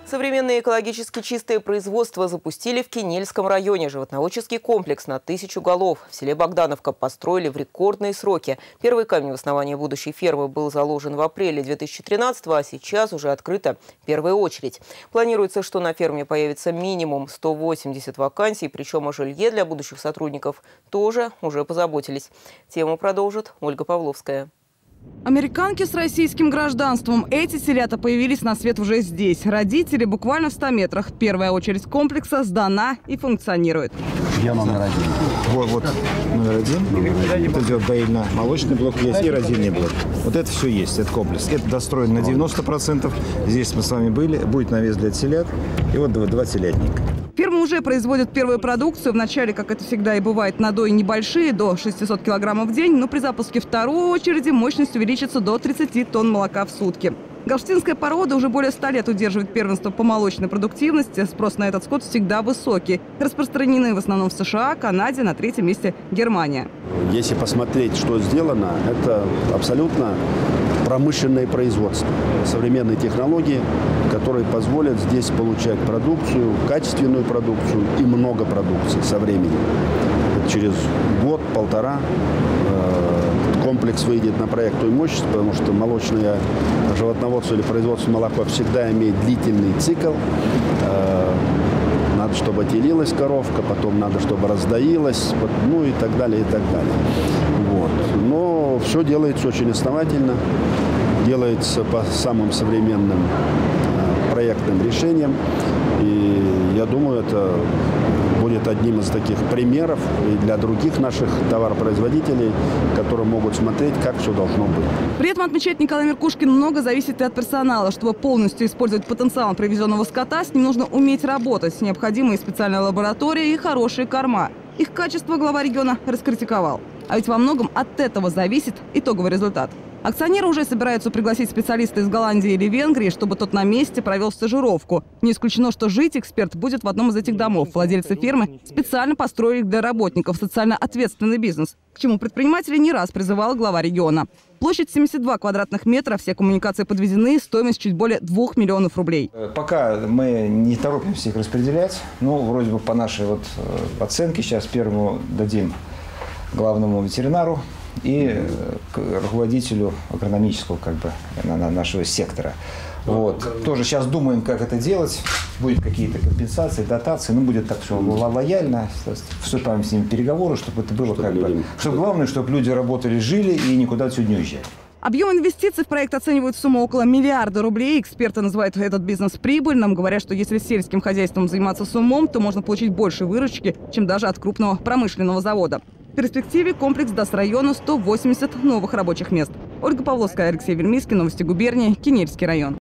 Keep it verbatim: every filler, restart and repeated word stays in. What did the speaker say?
Современные экологически чистые производства запустили в Кинельском районе. Животноводческий комплекс на тысячу голов в селе Богдановка построили в рекордные сроки. Первый камень в основании будущей фермы был заложен в апреле две тысячи тринадцатого, а сейчас уже открыта первая очередь. Планируется, что на ферме появится минимум сто восемьдесят вакансий, причем о жилье для будущих сотрудников тоже уже позаботились. Тему продолжит Ольга Павловская. Американки с российским гражданством. Эти селята появились на свет уже здесь. Родители буквально в ста метрах. Первая очередь комплекса сдана и функционирует. Я номер один. Вот, вот номер один. Номер один. Это идет доильно-молочный блок, есть и родильный блок. Вот это все есть, это комплекс. Это достроен на девяносто процентов. Здесь мы с вами были. Будет навес для телят. И вот два, два телятника. Фирма уже производит первую продукцию. Вначале, как это всегда и бывает, надои небольшие, до шестисот килограммов в день. Но при запуске второй очереди мощность увеличится до тридцати тонн молока в сутки. Галштинская порода уже более ста лет удерживает первенство по молочной продуктивности. Спрос на этот скот всегда высокий. Распространены в основном в США, Канаде, на третьем месте Германия. Если посмотреть, что сделано, это абсолютно промышленное производство. Современные технологии, которые позволят здесь получать продукцию, качественную продукцию и много продукции со временем. Через год-полтора комплекс выйдет на проектную мощность, потому что молочное животноводство или производство молока всегда имеет длительный цикл. Надо, чтобы отелилась коровка, потом надо, чтобы раздоилась, ну и так далее, и так далее. Вот. Но все делается очень основательно, делается по самым современным проектным решениям. И я думаю, это будет одним из таких примеров и для других наших товаропроизводителей, которые могут смотреть, как все должно быть. При этом, отмечает Николай Меркушкин, много зависит и от персонала. Чтобы полностью использовать потенциал привезенного скота, с ним нужно уметь работать. Необходимы и специальная лаборатория, и хорошие корма. Их качество глава региона раскритиковал. А ведь во многом от этого зависит итоговый результат. Акционеры уже собираются пригласить специалиста из Голландии или Венгрии, чтобы тот на месте провел стажировку. Не исключено, что жить эксперт будет в одном из этих домов. Владельцы фермы специально построили их для работников социально ответственный бизнес, к чему предприниматели не раз призывала глава региона. Площадь семьдесят два квадратных метра, все коммуникации подведены, стоимость чуть более двух миллионов рублей. Пока мы не торопимся их распределять, ну, вроде бы по нашей вот оценке сейчас первому дадим главному ветеринару и руководителю агрономического как бы нашего сектора. Вот. Тоже сейчас думаем, как это делать. Будут какие-то компенсации, дотации. Ну, будет так все лояльно. Вступаем с ними в переговоры, чтобы это было как бы... Чтобы главное, чтобы люди работали, жили и никуда отсюда не уезжали. Объем инвестиций в проект оценивают в сумму около миллиарда рублей. Эксперты называют этот бизнес прибыльным. Говорят, что если сельским хозяйством заниматься с умом, то можно получить больше выручки, чем даже от крупного промышленного завода. В перспективе комплекс даст району сто восемьдесят новых рабочих мест. Ольга Павловская, Алексей Вельмицкий, Новости губернии, Кинельский район.